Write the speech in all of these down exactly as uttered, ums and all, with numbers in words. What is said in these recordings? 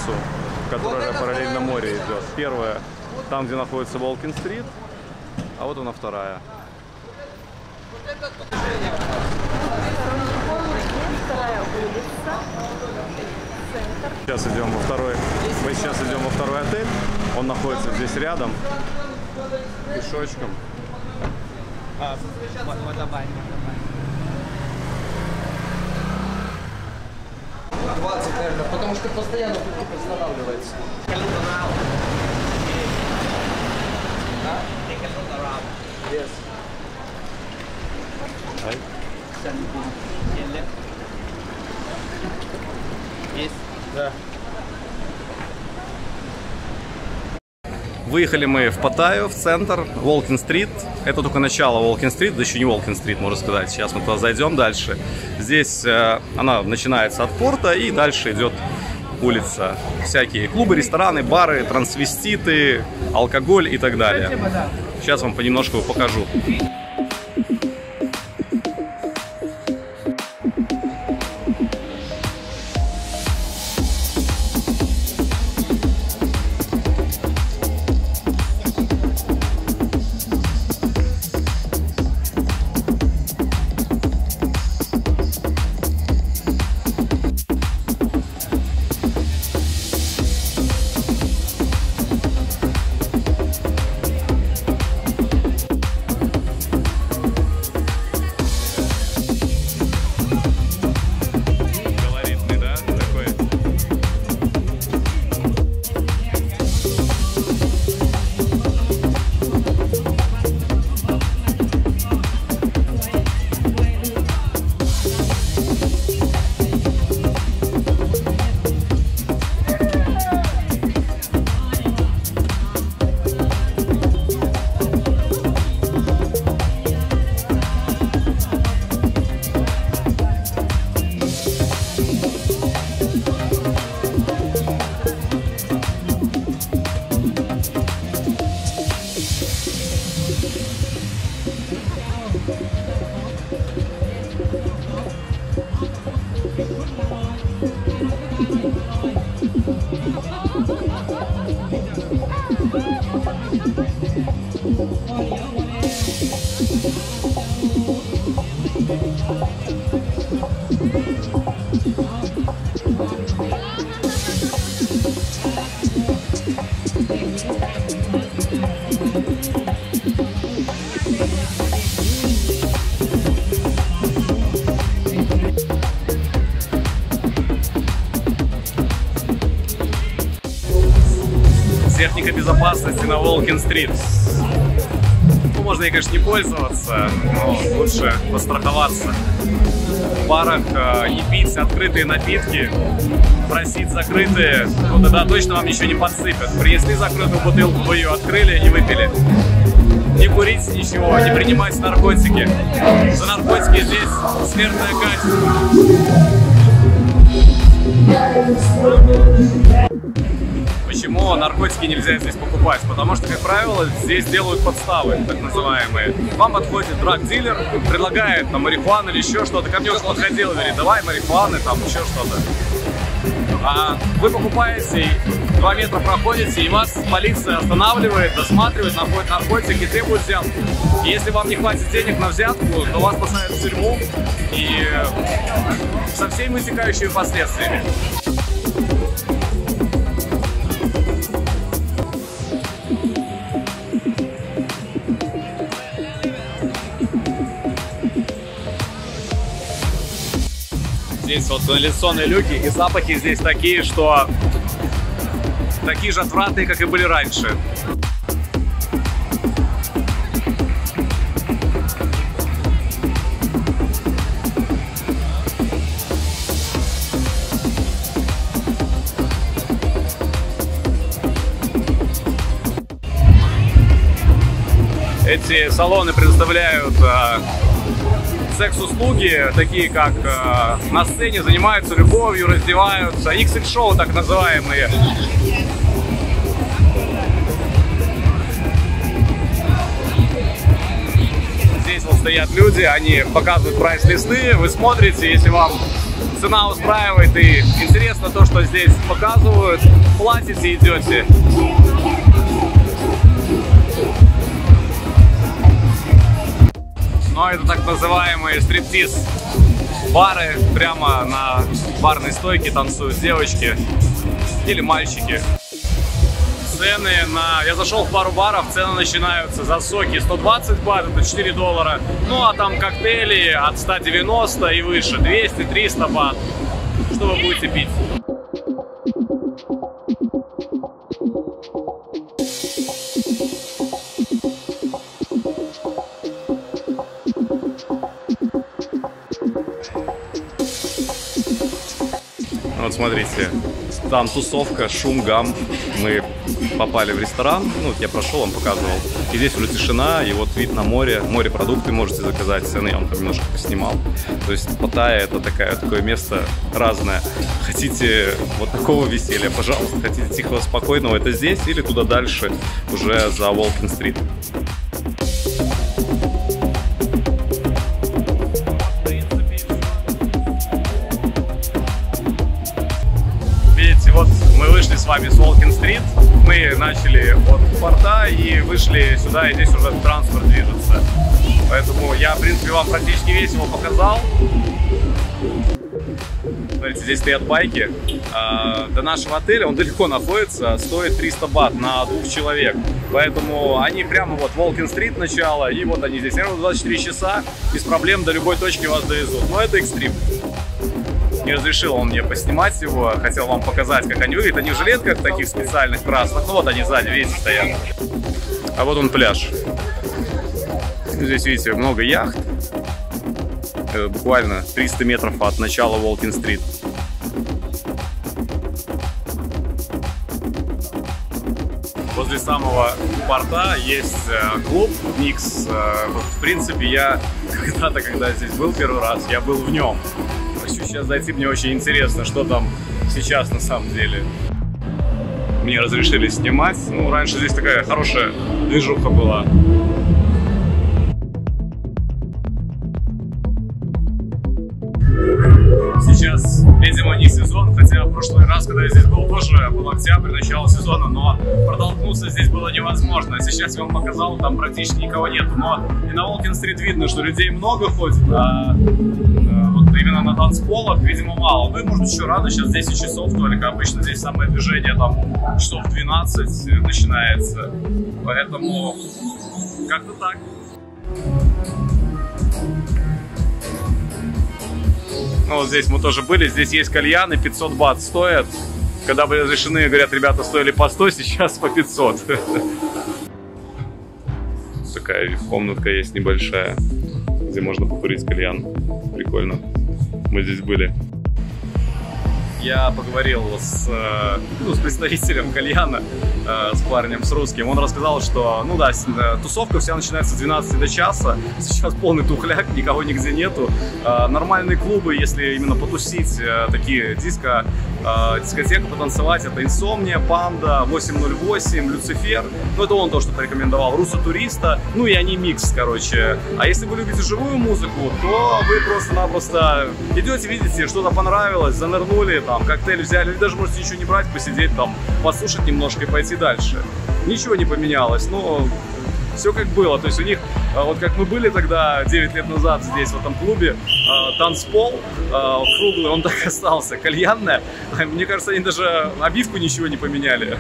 улицу, которая параллельно морю идет. Первая, там, где находится Уолкин-стрит, а вот она вторая. Сейчас идем во второй. Мы сейчас идем во второй отель. Он находится здесь рядом. Пешочком. двадцать, наверное, потому что постоянно тут останавливается. Yes. Да. Выехали мы в Паттайю, в центр, Уолкин-стрит. Это только начало Уолкин-стрит, да еще не Уолкин-стрит, можно сказать. Сейчас мы туда зайдем дальше. Здесь э, она начинается от порта и дальше идет улица. Всякие клубы, рестораны, бары, трансвеститы, алкоголь и так далее. Сейчас вам понемножку покажу. Техника безопасности на Уолкин-стрит. Ну, можно ей, конечно, не пользоваться, но лучше постраховаться. В барах э, не пить открытые напитки, просить закрытые, ну тогда точно вам ничего не подсыпят. Принесли закрытую бутылку, вы ее открыли и выпили. Не курить ничего, не принимать наркотики. За наркотики здесь смертная казнь. Почему наркотики нельзя здесь покупать? Потому что, как правило, здесь делают подставы, так называемые. Вам подходит драг-дилер, предлагает там марихуану или еще что-то. Ко мне уже подходил и говорит, давай марихуаны, там еще что-то. А вы покупаете, два метра проходите, и вас полиция останавливает, досматривает, находит наркотики и требует взятку. И если вам не хватит денег на взятку, то вас посадят в тюрьму и со всеми вытекающими последствиями. Здесь вот канализационные люки, и запахи здесь такие, что такие же отвратные, как и были раньше. Эти салоны предоставляют а, секс-услуги, такие как э, на сцене занимаются любовью, раздеваются, икс икс-шоу так называемые. Здесь вот стоят люди, они показывают прайс-листы, вы смотрите, если вам цена устраивает и интересно то, что здесь показывают. Платите, идете. Но это так называемые стриптиз-бары. Прямо на барной стойке танцуют девочки или мальчики. Цены на... Я зашел в пару баров, цены начинаются за соки сто двадцать бат, это четыре доллара. Ну а там коктейли от ста девяноста и выше, двести — триста бат. Что вы будете пить? Вот смотрите, там тусовка, шум, гам. Мы попали в ресторан, ну, я прошел, вам показывал. И здесь уже тишина, и вот вид на море. Морепродукты можете заказать, цены я вам там немножко поснимал. То есть Паттайя — это такая, такое место разное. Хотите вот такого веселья, пожалуйста. Хотите тихого, спокойного, это здесь или туда дальше, уже за Уолкин-стрит. Вот мы вышли с вами с Уолкин-стрит, мы начали от порта и вышли сюда, и здесь уже транспорт движется. Поэтому я, в принципе, вам практически весь его показал. Смотрите, здесь стоят байки. До нашего отеля, он далеко находится, стоит триста бат на двух человек. Поэтому они прямо вот Уолкин-стрит начало, и вот они здесь. Наверное, двадцать четыре часа без проблем до любой точки вас довезут. Но это экстрим. Не разрешил он мне поснимать его, хотел вам показать, как они выглядят. Они в жилетках таких специальных красных, ну вот они сзади, видите, стоят. А вот он пляж. Здесь, видите, много яхт. Это буквально триста метров от начала Уолкин-стрит. Возле самого порта есть клуб Микс. Вот, в принципе, я когда-то, когда здесь был первый раз, я был в нем. Хочу сейчас зайти, мне очень интересно, что там сейчас на самом деле. Мне разрешили снимать. Ну, раньше здесь такая хорошая движуха была. Сейчас, видимо, не сезон, хотя в прошлый раз, когда я здесь был, тоже был октябрь, начало сезона, но протолкнуться здесь было невозможно. Сейчас я вам показал, там практически никого нету, но и на Уолкин-стрит видно, что людей много ходит, а вот именно на танцполах, видимо, мало. Ну и, может, еще рано, сейчас десять часов только, обычно здесь самое движение там часов двенадцать начинается, поэтому как-то так. Ну, вот здесь мы тоже были, здесь есть кальяны, пятьсот бат стоят. Когда были разрешены, говорят, ребята, стоили по сто, сейчас по пятьсот. Такая комнатка есть небольшая, где можно покурить кальян. Прикольно. Мы здесь были. Я поговорил с, ну, с представителем кальяна, с парнем, с русским. Он рассказал, что, ну да, тусовка вся начинается с двенадцати до часа. Сейчас полный тухляк, никого нигде нету. Нормальные клубы, если именно потусить, такие диско, дискотека, потанцевать, это Инсомния, Панда, восемь ноль восемь, Люцифер. Ну, это он то, что порекомендовал. Руссо Туриста, ну и они микс, короче. А если вы любите живую музыку, то вы просто-напросто идете, видите, что-то понравилось, занырнули, там, коктейль взяли, или даже можете ничего не брать, посидеть там, послушать немножко и пойти дальше. Ничего не поменялось, но все как было. То есть у них, вот как мы были тогда девять лет назад здесь, в этом клубе, танцпол круглый, он так остался, кальянная. Мне кажется, они даже обивку ничего не поменяли.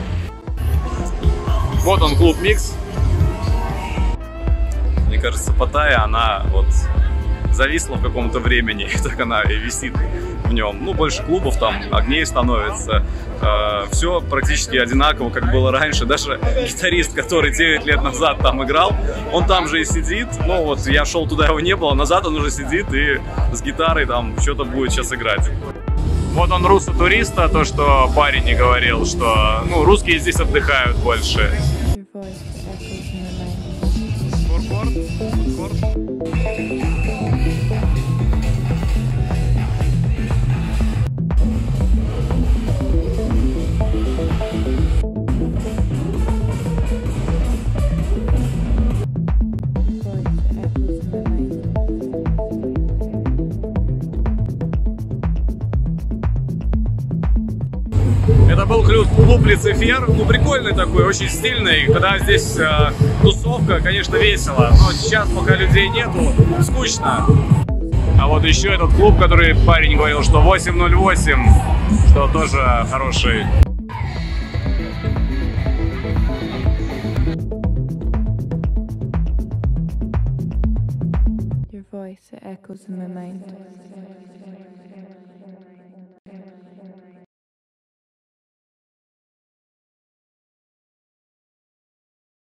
Вот он, клуб Микс. Мне кажется, Паттайя, она вот зависла в каком-то времени, так она и висит в нем. Ну, больше клубов, там огней становится. Э, все практически одинаково, как было раньше. Даже гитарист, который девять лет назад там играл, он там же и сидит. Ну, вот я шел туда, его не было. Назад он уже сидит и с гитарой там что-то будет сейчас играть. Вот он, Руссо Туриста, то, что парень не говорил, что, ну, русские здесь отдыхают больше. Это был клуб, клуб Люцифер, ну прикольный такой, очень стильный. Когда здесь э, тусовка, конечно, весело, но сейчас пока людей нету, скучно. А вот еще этот клуб, который парень говорил, что восемь ноль восемь, что тоже хороший. Your voice, it echoes in my mind.